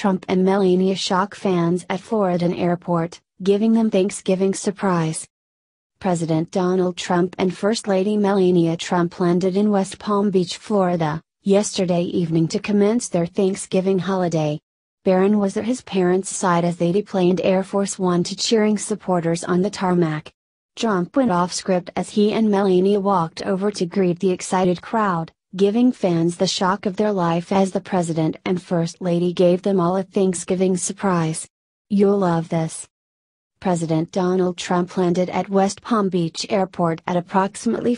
Trump and Melania shock fans at Floridan airport, giving them Thanksgiving surprise. President Donald Trump and First Lady Melania Trump landed in West Palm Beach, Florida, yesterday evening to commence their Thanksgiving holiday. Barron was at his parents' side as they deplaned Air Force One to cheering supporters on the tarmac. Trump went off script as he and Melania walked over to greet the excited crowd, giving fans the shock of their life as the President and First Lady gave them all a Thanksgiving surprise. "You'll love this." President Donald Trump landed at West Palm Beach Airport at approximately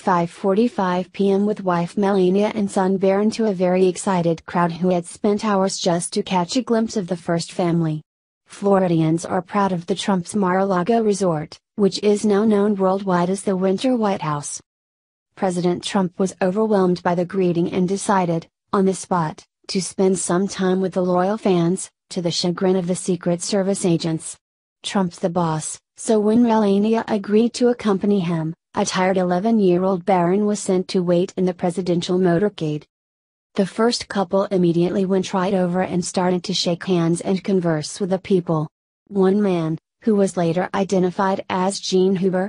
5:45 p.m. with wife Melania and son Barron to a very excited crowd who had spent hours just to catch a glimpse of the first family. Floridians are proud of the Trump's Mar-a-Lago resort, which is now known worldwide as the Winter White House. President Trump was overwhelmed by the greeting and decided, on the spot, to spend some time with the loyal fans, to the chagrin of the Secret Service agents. Trump's the boss, so when Melania agreed to accompany him, a tired 11-year-old Barron was sent to wait in the presidential motorcade. The first couple immediately went right over and started to shake hands and converse with the people. One man, who was later identified as Gene Huber,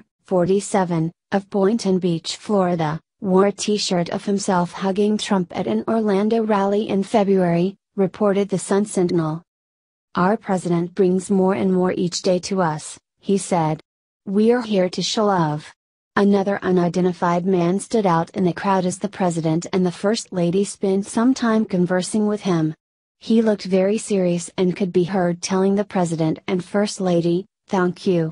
47, of Boynton Beach, Florida, wore a t-shirt of himself hugging Trump at an Orlando rally in February, reported the Sun-Sentinel. "Our president brings more and more each day to us," he said. "We are here to show love." Another unidentified man stood out in the crowd as the president and the First Lady spent some time conversing with him. He looked very serious and could be heard telling the president and First Lady, thank you,"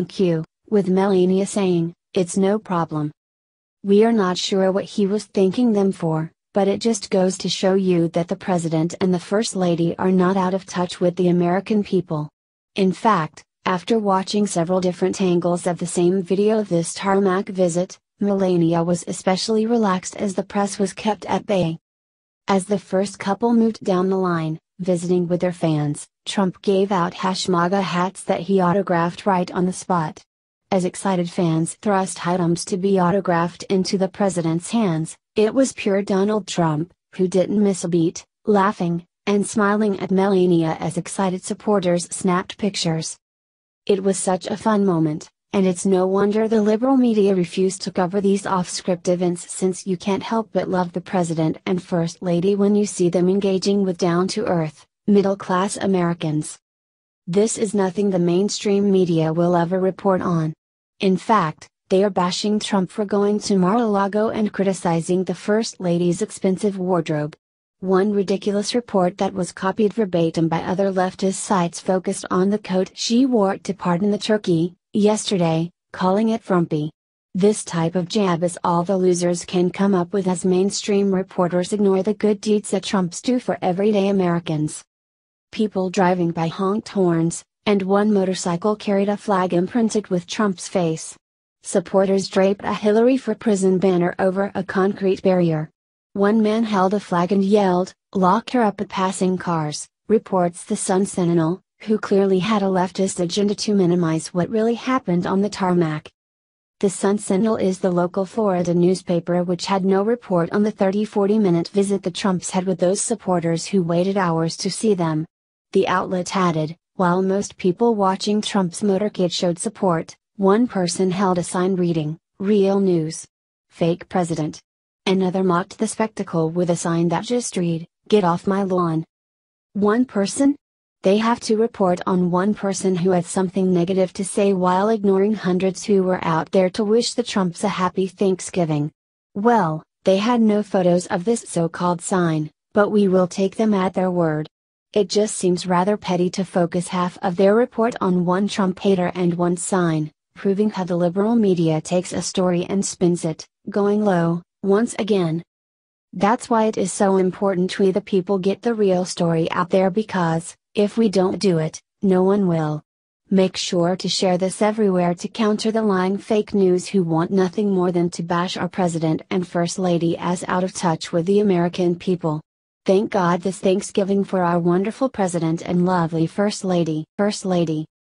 with Melania saying, "It's no problem." We are not sure what he was thanking them for, but it just goes to show you that the President and the First Lady are not out of touch with the American people. In fact, after watching several different angles of the same video of this tarmac visit, Melania was especially relaxed as the press was kept at bay. As the first couple moved down the line, visiting with their fans, Trump gave out #MAGA hats that he autographed right on the spot. As excited fans thrust items to be autographed into the president's hands, it was pure Donald Trump, who didn't miss a beat, laughing and smiling at Melania as excited supporters snapped pictures. It was such a fun moment, and it's no wonder the liberal media refused to cover these off-script events since you can't help but love the President and First Lady when you see them engaging with down-to-earth, middle-class Americans. This is nothing the mainstream media will ever report on. In fact, they are bashing Trump for going to Mar-a-Lago and criticizing the First Lady's expensive wardrobe. One ridiculous report that was copied verbatim by other leftist sites focused on the coat she wore to pardon the turkey, yesterday, calling it frumpy. This type of jab is all the losers can come up with as mainstream reporters ignore the good deeds that Trumps do for everyday Americans. People driving by honked horns, and one motorcycle carried a flag imprinted with Trump's face. Supporters draped a Hillary for Prison banner over a concrete barrier. One man held a flag and yelled, "Lock her up," at passing cars, reports the Sun-Sentinel, who clearly had a leftist agenda to minimize what really happened on the tarmac. The Sun-Sentinel is the local Florida newspaper which had no report on the 30-40-minute visit the Trumps had with those supporters who waited hours to see them. The outlet added, while most people watching Trump's motorcade showed support, one person held a sign reading, "Real news. Fake president." Another mocked the spectacle with a sign that just read, "Get off my lawn." One person? They have to report on one person who had something negative to say while ignoring hundreds who were out there to wish the Trumps a happy Thanksgiving. Well, they had no photos of this so-called sign, but we will take them at their word. It just seems rather petty to focus half of their report on one Trump hater and one sign, proving how the liberal media takes a story and spins it, going low, once again. That's why it is so important we the people get the real story out there, because, if we don't do it, no one will. Make sure to share this everywhere to counter the lying fake news who want nothing more than to bash our President and First Lady as out of touch with the American people. Thank God this Thanksgiving for our wonderful President and lovely First Lady.